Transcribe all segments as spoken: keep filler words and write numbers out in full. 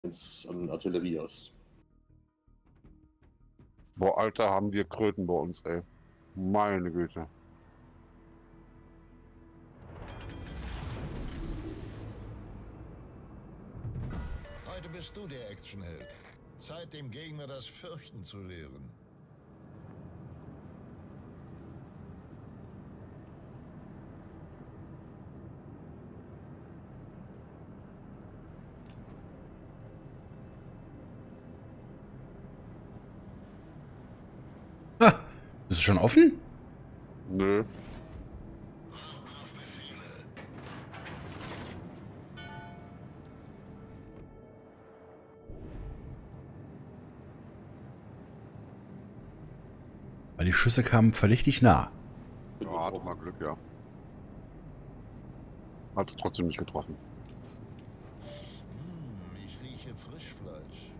Wenn's an Artillerie hast. Boah, Alter, haben wir Kröten bei uns, ey. Meine Güte. Heute bist du der Actionheld. Zeit, dem Gegner das Fürchten zu lehren. Ah, ist es schon offen? Nö. Weil die Schüsse kamen verdächtig nah. Ja, hatte mal Glück, ja. Hat trotzdem nicht getroffen. Hm, ich rieche Frischfleisch.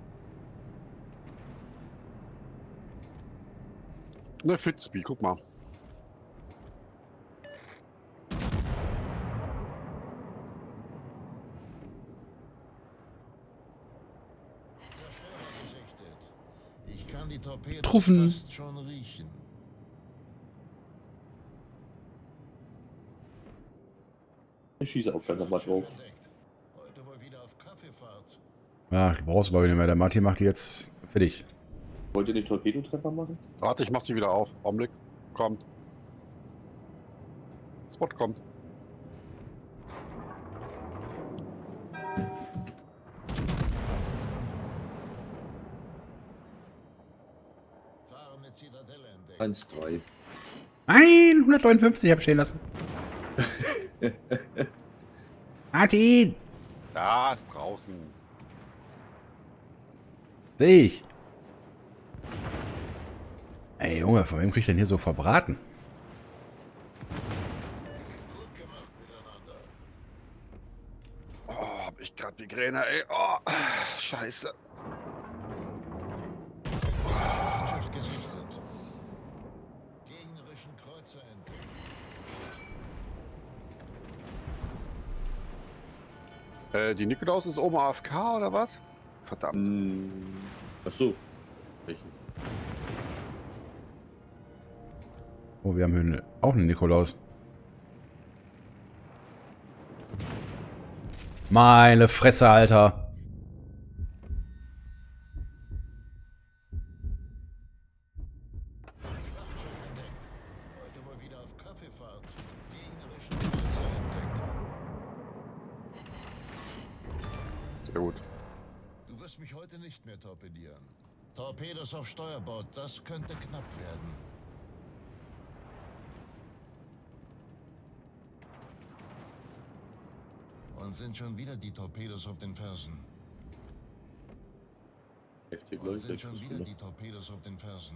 Ne, Fitzby, guck mal. Zerstörer gesichtet. Ich kann die Torpedos Truffen. fast schon riechen. Ich schieße auch gerne mal drauf. Entdeckt. Heute wohl wieder auf Kaffeefahrt. Ja, die brauchst du glaube ich nicht mehr. Der Martin macht die jetzt fertig. Wollt ihr nicht Torpedotreffer machen? Warte, ich mach sie wieder auf. Augenblick. Kommt. Spot kommt. Fahrende Zitadelle entdeckt. eins drei. Nein, hundertneunundfünfzig hab ich stehen lassen. Martin! Ja, ist draußen. Sehe ich. Ey, Junge, von wem krieg ich denn hier so verbraten? Gut gemacht miteinander. Oh, hab ich grad Migräne, ey. Oh, scheiße. Schlachtschiff gesichtet. Gegnerischen Kreuzer entdeckt. Äh, die Nikolaus ist oben A F K oder was? Verdammt. Hm. Achso. Welchen? Oh, wir haben hier ne, auch einen Nikolaus. Meine Fresse, Alter. Schlachtschiff entdeckt. Heute wohl wieder auf Kaffeefahrt. Gegnerischen Kreuzer entdeckt. Sehr gut. Du wirst mich heute nicht mehr torpedieren. Torpedos auf Steuerbord, das könnte knapp werden. Und sind schon wieder die Torpedos auf den Fersen. Heftig, Und Leute. sind Ich schon wusste wieder noch. die Torpedos auf den Fersen.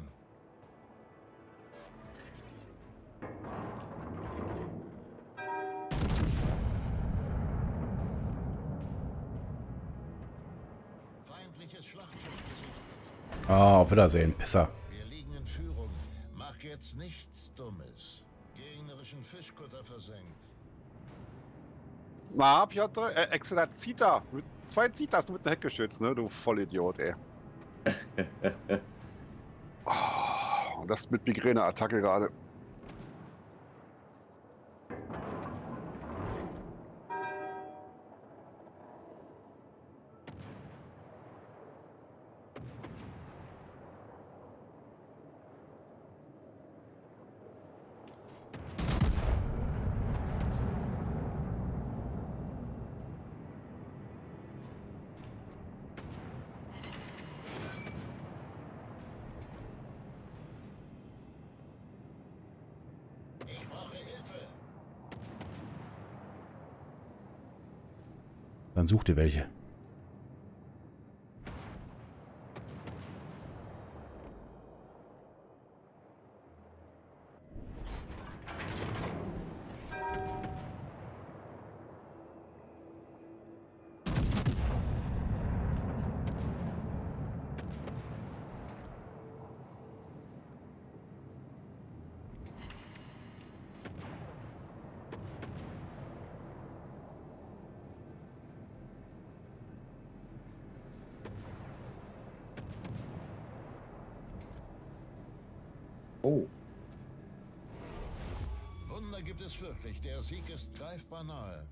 Feindliches Schlachtschiff gesichtet. Ah, auf Wiedersehen, Pisser. Wir liegen in Führung. Mach jetzt nichts Dummes. Gegnerischen Fischkutter versenkt. Na, Piotr, äh, extra Zita. Mit zwei Zitas mit dem Heckgeschütz, ne? Du Vollidiot, ey. Oh, und das mit Migräneattacke gerade. Ich brauche Hilfe. Dann such dir welche. Oh. Wunder gibt es wirklich. Der Sieg ist greifbar nahe.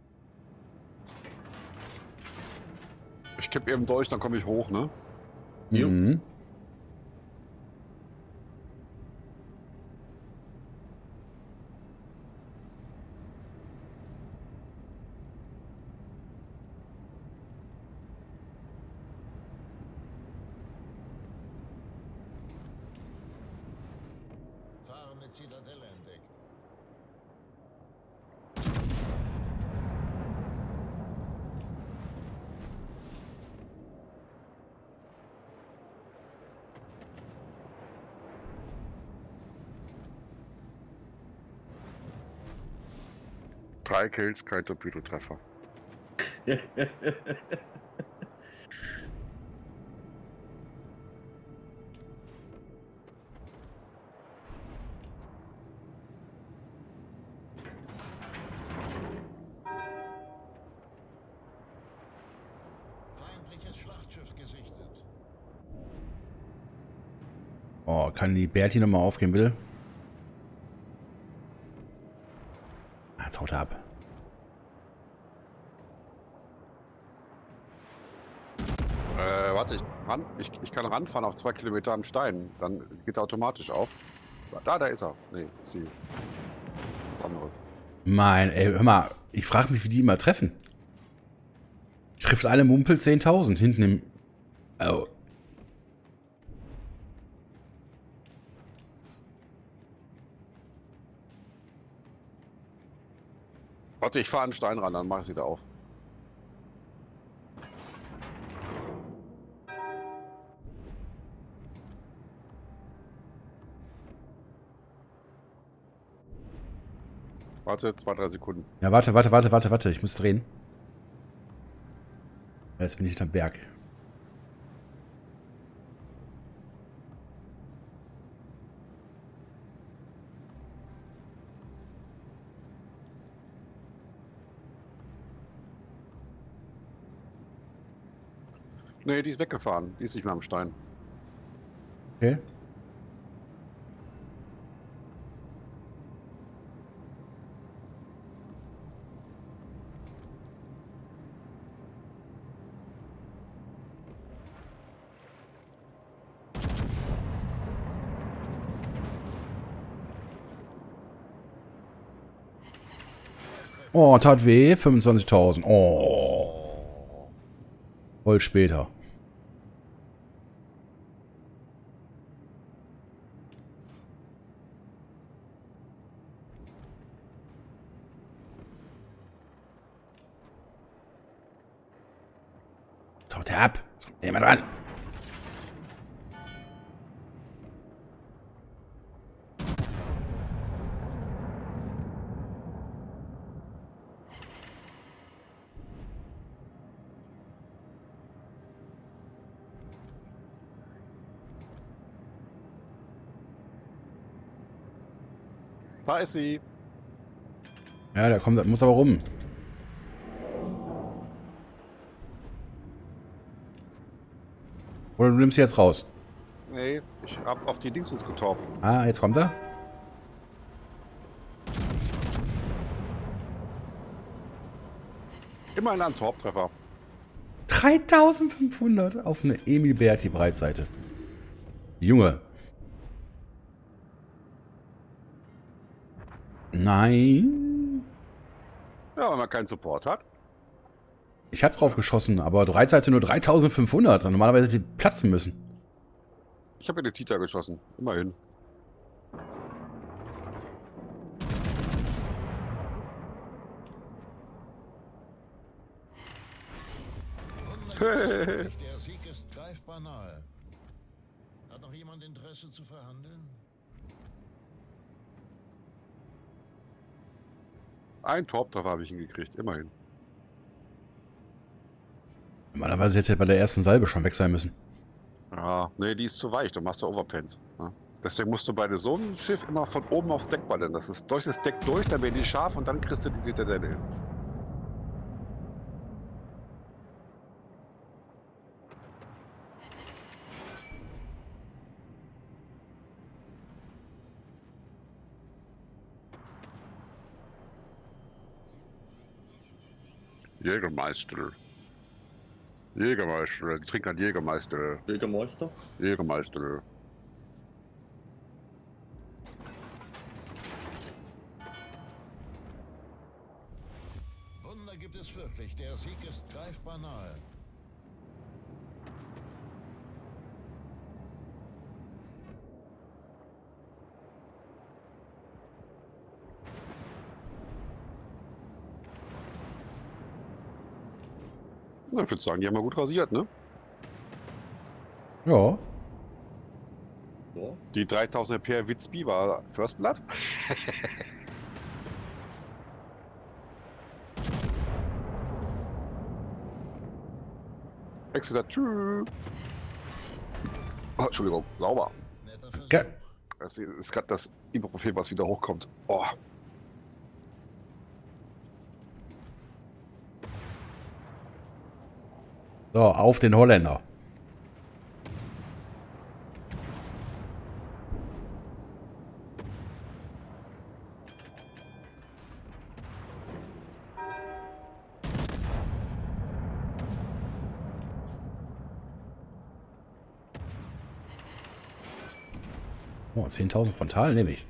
Ich kipp eben durch, dann komme ich hoch, ne? Jo. Mhm. Fahrende Zitadelle entdeckt. Drei Kills, kein Torpedotreffer. Feindliches Schlachtschiff gesichtet. Oh, kann die Berti nochmal aufgehen, bitte? Ah, jetzt haut er ab. Äh, warte, ich, ran, ich, ich kann ranfahren auf zwei Kilometer am Stein. Dann geht er automatisch auf. Da, da ist er. Nee, sie. Was anderes. Mein, ey, hör mal, ich frage mich, wie die immer treffen. Trifft alle Mumpel zehntausend hinten im... Oh. Warte, ich fahre an den Stein ran, dann mach ich sie da auf. Warte, zwei, drei Sekunden. Ja, warte, warte, warte, warte, warte, ich muss drehen. Jetzt bin ich hinterm Berg. Nee, die ist weggefahren. Die ist nicht mehr am Stein. Okay. Oh, tat weh, fünfundzwanzigtausend. Oh. Voll später. Jetzt haut er ab. Jetzt kommt jemand ran. Da ist sie. Ja, der kommt, muss aber rum. Oder du nimmst sie jetzt raus. Nee, ich hab auf die Dingsbus getaucht. Ah, jetzt kommt er. Immerhin ein Torptreffer. dreitausendfünfhundert auf eine Emil Berti Breitseite. Junge. Nein. Ja, wenn man keinen Support hat. Ich habe drauf geschossen, aber Breitseite nur dreitausendfünfhundert. Normalerweise hätte die platzen müssen. Ich habe in die Tita geschossen. Immerhin. Wunder gibt es wirklich. Der Sieg ist greifbar nahe. Hat noch jemand Interesse zu verhandeln? Ein Torptreffer habe ich hingekriegt. Immerhin. Normalerweise hätte er bei der ersten Salbe schon weg sein müssen. Ja, nee, die ist zu weich. Du machst ja Overpens. Ja. Deswegen musst du bei so einem Schiff immer von oben aufs Deck ballern. Das ist durch das Deck durch, dann werden die scharf und dann kriegst du die Zitadelle hin. Jägermeister. Jägermeister. Die trinken halt Jägermeister. Bürgermeister? Jägermeister. Wunder gibt es wirklich. Der Sieg ist greifbar nahe. Na, ich würde sagen, die haben wir gut rasiert, ne? Ja. Ja. Die dreitausend Ampere Witzbi war First Blood. Exeter, tschüss. Oh, Entschuldigung, sauber. Netter Versuch. Ge Das ist gerade das Ibuprofen, was wieder hochkommt. Oh. So, auf den Holländer. Oh, zehntausend frontal nehme ich.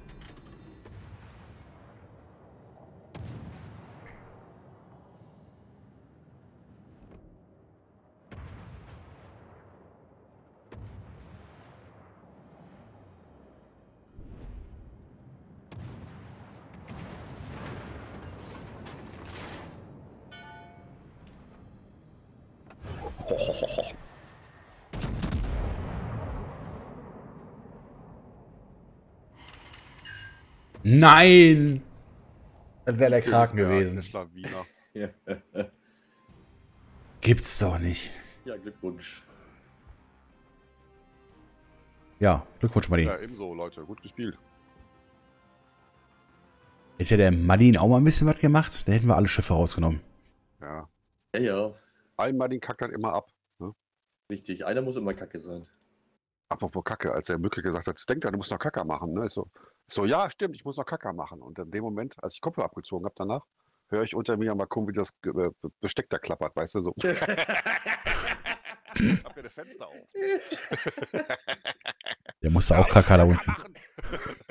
Nein! Das wäre der Kraken Der gewesen. Schlawiner. Ja. Gibt's doch nicht. Ja, Glückwunsch. Ja, Glückwunsch, Martin. Ja, ebenso, Leute. Gut gespielt. Jetzt ja der Martin auch mal ein bisschen was gemacht. Da hätten wir alle Schiffe rausgenommen. Ja. Ja, ja. Einmal den kackt halt immer ab. Ne? Richtig. Einer muss immer kacke sein. Apropos Kacke, als der Mücke gesagt hat, denk da, du musst noch Kacker machen. Ne? Ich so, so, ja, stimmt, ich muss noch Kacker machen. Und in dem Moment, als ich Kopfhörer abgezogen habe danach, höre ich unter mir mal gucken, wie das äh, Besteck da klappert, weißt du, so. Hab mir das Fenster auf. Der musste auch Kaka da unten. Machen.